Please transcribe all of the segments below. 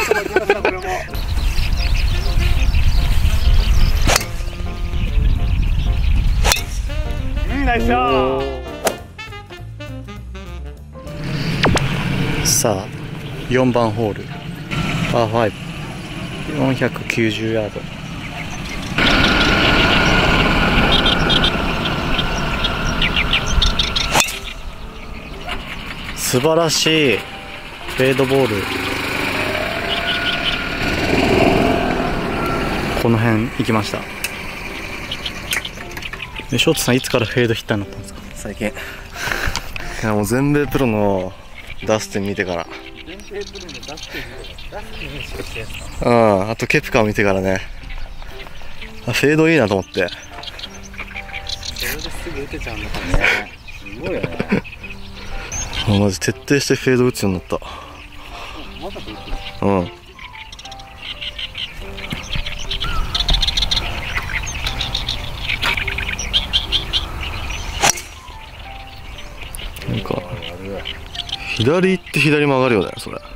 ナイスショット。さあ4番ホールパー5、490ヤード。素晴らしいフェードボール。この辺行きました。ショートさんいつからフェードヒッターになったんですか？ 最近。いやもう全米プロのダスティン見てから。 全米プロのダスティン見てから。ダスティンにしかしてんすか？ うん、あとケプカを見てからね。あ、フェードいいなと思って。 それですぐ打てちゃうんだからね。すごいよね。 マジ徹底してフェード打つようになった。 まだ打ってる？ うん。なんか左行って左曲がるよね、それ。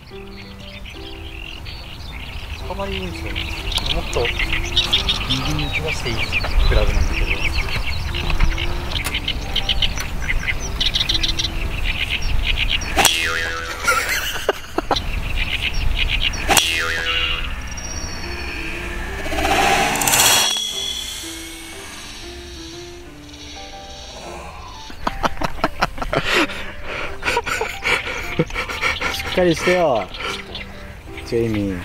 あまりいいんですよ。もっと右に打ち出していいクラブなんだけど。しっかりしてよ、ジェイミー。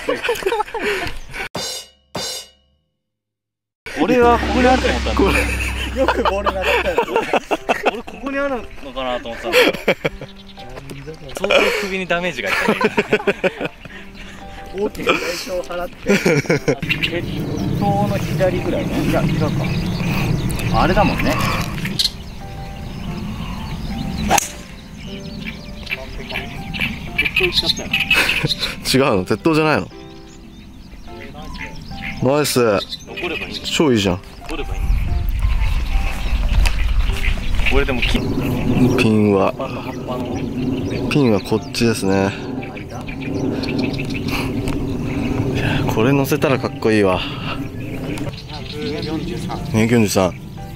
俺はここにあると思ったんだよ。よくボールなかったよ。俺ここにあるのかなと思ったんだけど、相当首にダメージがいったね。大きな代償を払って鉄塔の左ぐらいね。いや違うか、あれだもんね。鉄塔行っちゃったよ。 違うの？鉄塔じゃないの？ナイス。 残ればいい。 超いいじゃん。 残ればいい。これでもピンはこっちですね。いやこれ乗せたらかっこいいわ。243。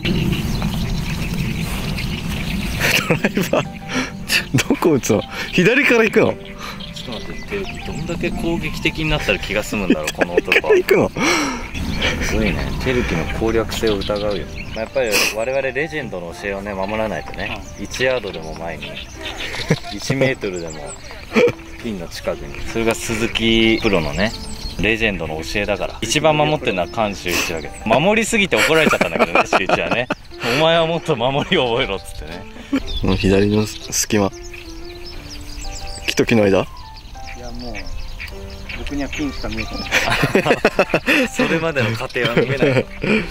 ドライバーどこ打つの？左から行くの？ ちょっと待って、どんだけ攻撃的になったら気が済むんだろうこの男は。 行くの？ すごいね、テルキの攻略性を疑うよ。やっぱり我々レジェンドの教えをね守らないとね、1ヤードでも前に1メートルでもピンの近くに。それが鈴木プロのねレジェンドの教えだから。一番守ってるのは菅修一だけど、守りすぎて怒られちゃったんだけどね、修一はね。お前はもっと守りを覚えろっつってね。 この左の隙間、木と木の間。 いやもう僕にはピンしか見えてない。それまでの過程は見えない。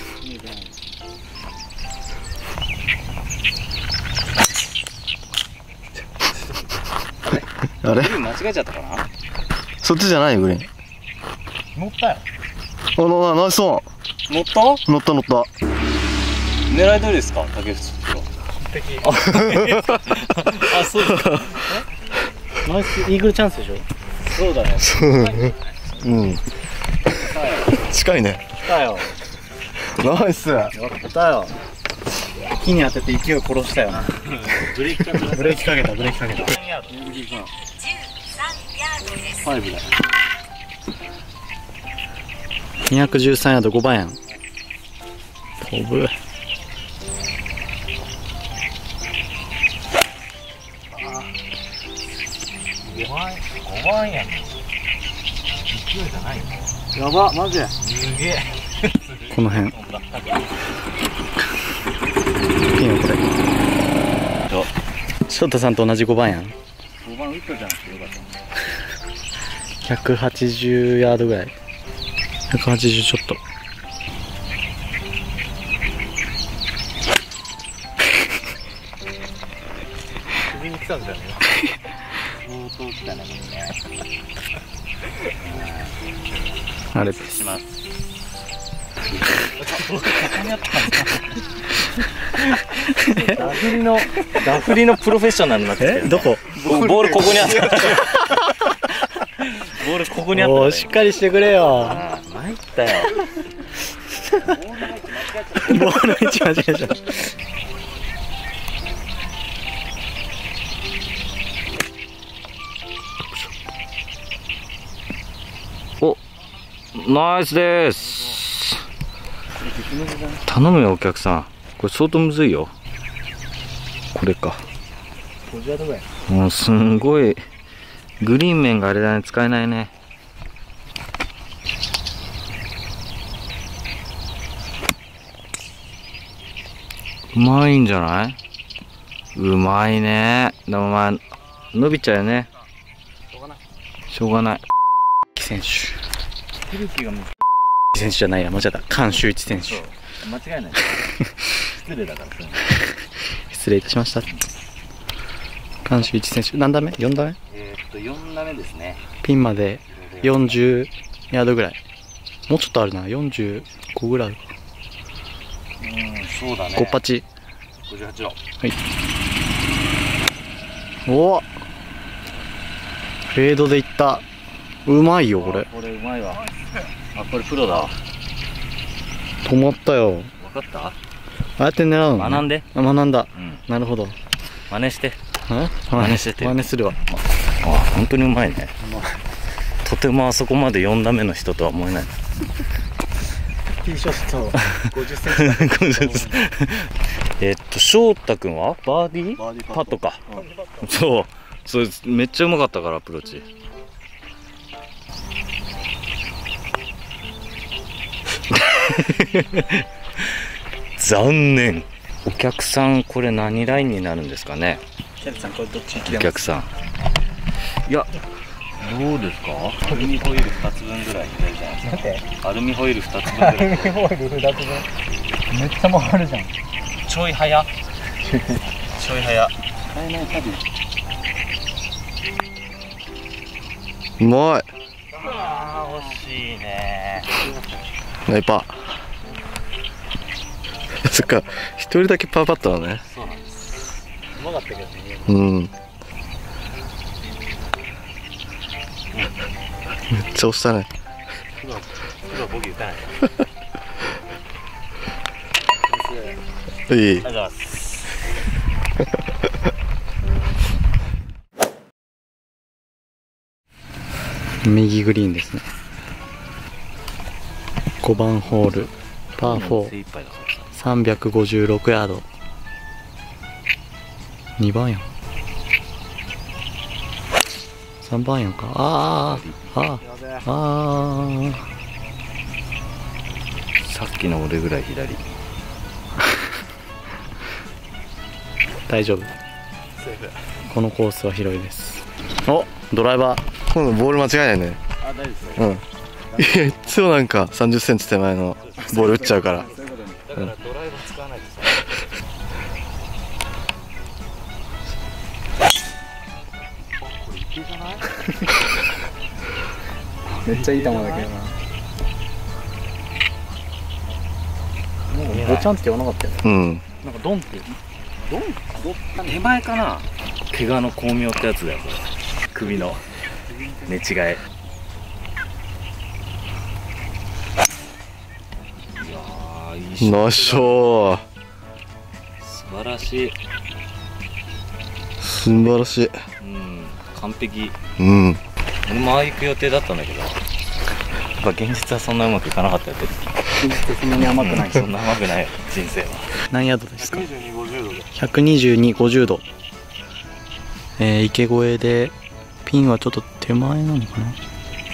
あれ？ グリーン間違えちゃったかな。 そっちじゃないよ、グリーン。 乗ったよ。 あ、ナイスオン。 乗った？ 乗った乗った。 狙い通りですか、竹内プロ。完璧。あ、そうですか。ナイスイーグルチャンスでしょ。そうだね。 うん。近いね。 来たよ。 ナイス。 やったよ。木に当てて勢い殺したよな。ブレーキかけた。ブレーキかけた。ブレーキかけた。5だよ。213ヤード5番やん。飛ぶ。5番やん。勢いじゃないよ。やば、マジで。すげえ。この辺。ピンをこれ。ショットさんと同じ5番やん。5番打ったじゃなくてよかった。180ヤードぐらい。180ちょっと。首に来たんだよね。相当来たね、これね。あれします。ここにあったダフリのプロフェッショナルになってきてる。どこ？ボールここにあった。 ボールここにあったおー、しっかりしてくれよ。 ああ参ったよ。 ボールの位置間違えちゃう。 お、ナイスです。頼むよお客さん、これ相当むずいよ。これか。もうすんごいグリーン面があれだね、使えないね。うまいんじゃない？うまいね。でもまあ伸びちゃうよね。しょうがない。 選手。選手じゃないや、間違った。菅修一選手。 間違いない。失礼だから。 失礼いたしました。菅修一選手、何打目 ?4 打目 4打目ですね。 ピンまで40ヤードぐらい。もうちょっとあるな、45ぐらいあるか。 そうだね。 5パチ。 58度。 はい。おっ、フェードでいった。うまいよ、これ。 これうまいわ。あ、これプロだ。 止まったよ。 分かった？ ああやって狙うの、ね、 学んで。 学んだ。 うん。 なるほど。 真似して。 真似してて。真似するわ。 あ、本当にうまいね。とてもあそこまで4打目の人とは思えない。 ティーショット50センチ。 50センチ。翔太君はバーディーパットか。そう。それめっちゃうまかったからアプローチ。残念。お客さんこれ何ラインになるんですかね。 キャリさんこれどっちお客さん。いや、どうですか。アルミホイル2つ分ぐらい左じゃないですか。アルミホイル2つ分ぐらい。アルミホイル2つ分。 めっちゃ回るじゃん。 ちょい早。ちょい早。 うまい。 ああ、惜しいね。 ナイパー。そっか、一人だけパーパットだね。 そうなんです。うまかったけどね。 うん。めっちゃ押したね。 今ボギー打たない。 いい。 ありがとうございます。 右グリーンですね。5番ホールパー4、356ヤード。2番やん。3番やんか。 さっきの俺ぐらい左。 大丈夫。このコースは広いです。お、ドライバー。今度ボール間違いないね。 あ、大丈夫です。 うん。いつもなんか30センチ手前のボール打っちゃうから。 だからドライバー使わないです。これ池じゃない？ めっちゃいい球だけどな。もうボチャンって言わなかったよね。うん。なんかドンって。ドン手前かな。怪我の巧妙ってやつだよ。これ首の寝違え。いやー、いいショットだ。 ナイスショー。 素晴らしい。 素晴らしい。 うん、完璧。 うん。 俺もああ行く予定だったんだけど、やっぱ現実はそんなうまくいかなかったよ。現実そんなに甘くない。そんな甘くないよ、人生は。 何ヤードですか。 122、50度で。 122、50度。池越えでピンはちょっと手前なのかな。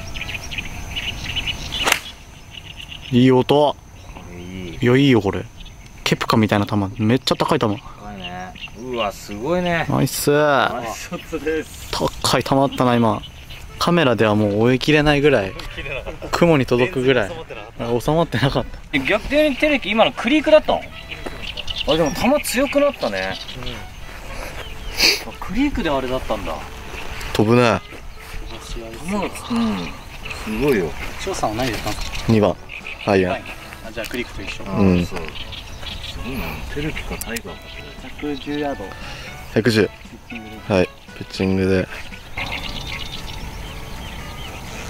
いい音。いや、いいよこれ。ケプカみたいな球、めっちゃ高い球。 高いね。うわ、すごいね。 ナイス。 ナイスショットです。 高い球あったな今。カメラではもう追い切れないぐらい、雲に届くぐらい収まってなかった。 逆転にテレキ今のクリークだったの。あ、でも球強くなったね。うん、クリークであれだったんだ。 飛ぶね。 球が、うん、すごいよ。 翔さんは何でしたんですか。2番アイアン。 あ、じゃあクリックと一緒。 うん。 そう。すごいな。テレキかタイガーか。 110ヤード。 110。はい。ピッチングで。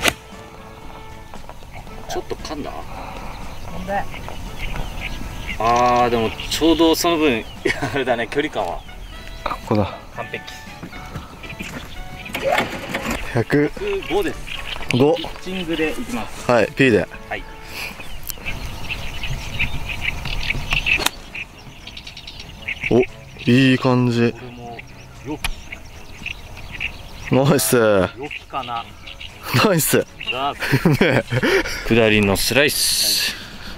あーでもちょうどその分あれだね、距離感はここだ。 完璧。 105。 5です。ピッチングでいきます。 はい、P で。 はい。 お、いい感じ。 これもよナイス。 きかな。 ナイス。 がね下りのスライス。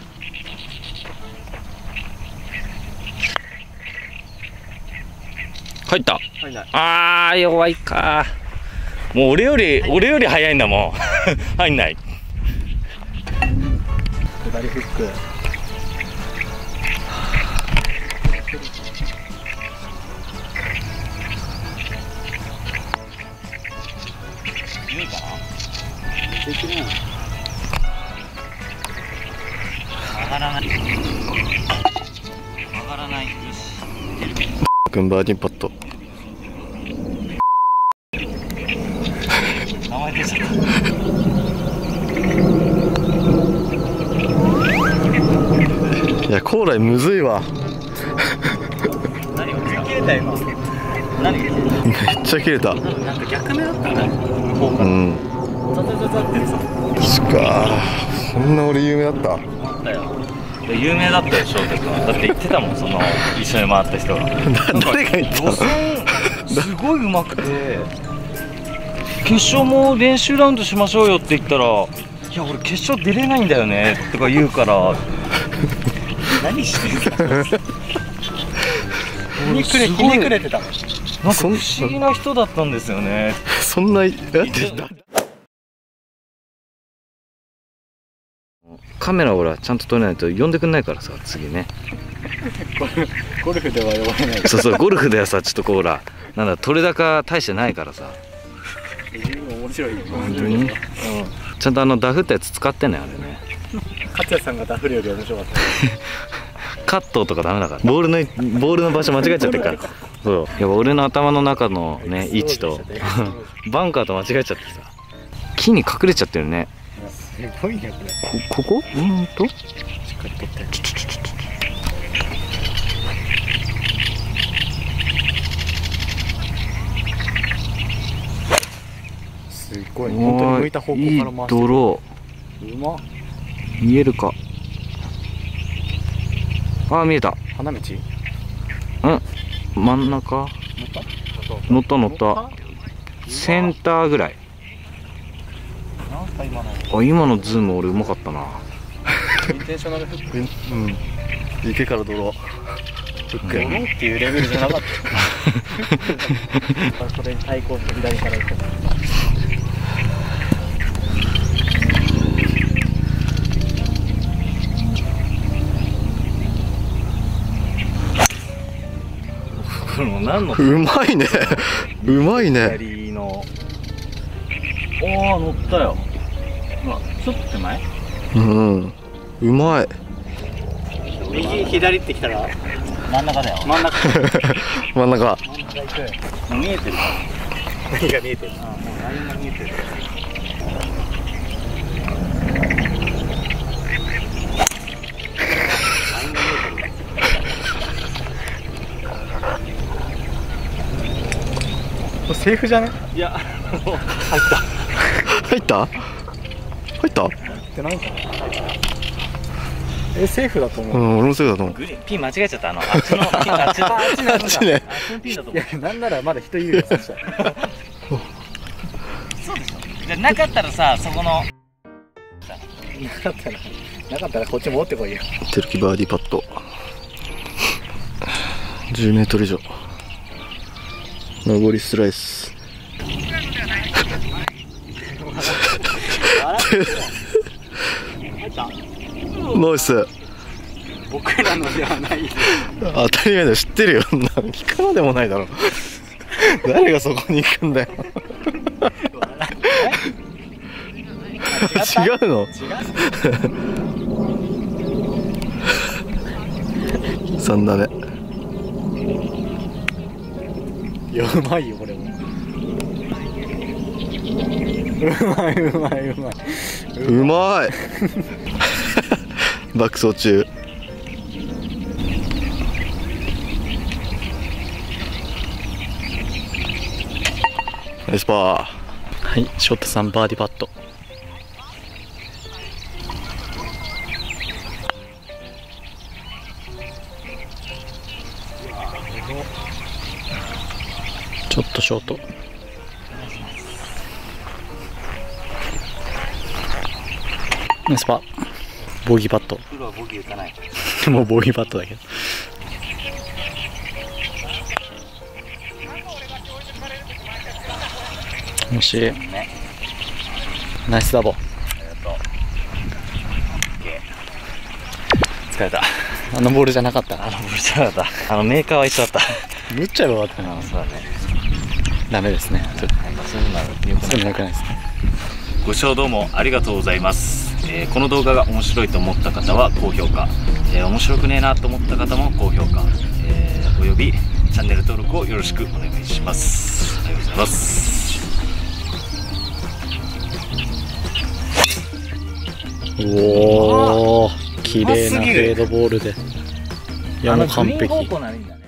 入った。 はいない。 あー弱いか。もう俺より早いんだもん。入んない。 下りフック。 いいかな。 できない。 上がらない。上がらない。よし。 君バーディーパット。 名前出ちゃった。 いや、コーライむずいわ。 何が切れた今。何が切れた。 めっちゃ切れた。 なんか逆目だったね。 うん。 ザザザザってさ。 しかそんな俺有名だった。 あったよ。有名だったよ、翔太君。だって言ってたもん、その一緒に回った人が。 誰が言ったの。 すごい上手くて、決勝も練習ラウンドしましょうよって言ったら、いや俺決勝出れないんだよねとか言うから何してるの。 ひねくれてた。 なんか不思議な人だったんですよね。 そんなカメラほらちゃんと撮れないと呼んでくんないからさ、次ね。 ゴルフでは呼ばれない。 そうそう、ゴルフではさちょっとこうほらなんだ取れ高大してないからさ。 面白い。 本当に、ちゃんとダフったやつ使ってね、あれね。 勝也さんがダフるより面白かった。 カットとかダメだから、ボールの場所間違えちゃってるから。そう、やっぱ俺の頭の中のね位置とバンカーと間違えちゃってさ、木に隠れちゃってるね。 すごいねこれ。 ここ？うんと？ しっかり取って。すごい。本当に向いた方向から回してる。 いい泥。 うまっ。 見えるか。あー見えた。 花道？ 真ん中。乗ったセンターぐらい。 なんか今のあ、今のズーム俺うまかったな。 インテンショナルフック。 うん。池から泥。フック。 ドローっていうレベルじゃなかった。それに対抗して左から行く。 これもう何の？ うまいね。うまいね。 左の。おー乗ったよ。まあちょっと手前。 うん。うまい。 右左ってきたら真ん中だよ。 真ん中。 真ん中。 真ん中行く。 見えてる。 何が見えてる？ もうラインが見えてる。 セーフじゃね？ いや、もう入ったってないかな。セーフだと思う。 うん、俺もそうだと思う。 グリーンピン間違えちゃった。あっちのピン、あっちのあっちね。 あっちのピンだと思う。 いや、なんならまだ人いるよ、そしたら。 そうでしょ。じゃなかったらさ、そこの。 なかったらこっち戻ってこいよ。 テルキバーディーパット。10メートル以上。上りスライス。ナイス。 僕らのではない。 当たり前だよ、知ってるよ。聞くのでもないだろ。誰がそこに行くんだよ。違うの3打目。 いや、うまいよ、これも。うまい。 うまい。 爆走中。ナイスパー。はい、ショットさんバーディーパット。ちょっとショート。ナイスパー。ボギーパット。 プロはボギー打たない。 もうボギーパットだけど。もし、 ね。 ナイスダボ。 ありがとう。疲れた。 あのボールじゃなかった。 あのボールじゃなかった。メーカーは一緒だった。 打っちゃえばよかったな。 そうだね。 ダメですね。 そういうのは良くない。 そういうの良くないですね。 ご視聴どうもありがとうございます。この動画が面白いと思った方は高評価、面白くねえなと思った方も高評価、およびチャンネル登録をよろしくお願いします。ありがとうございます。 おお、綺麗なフェードボールで。いや、もう完璧。 グリーン方向ならいいんだ。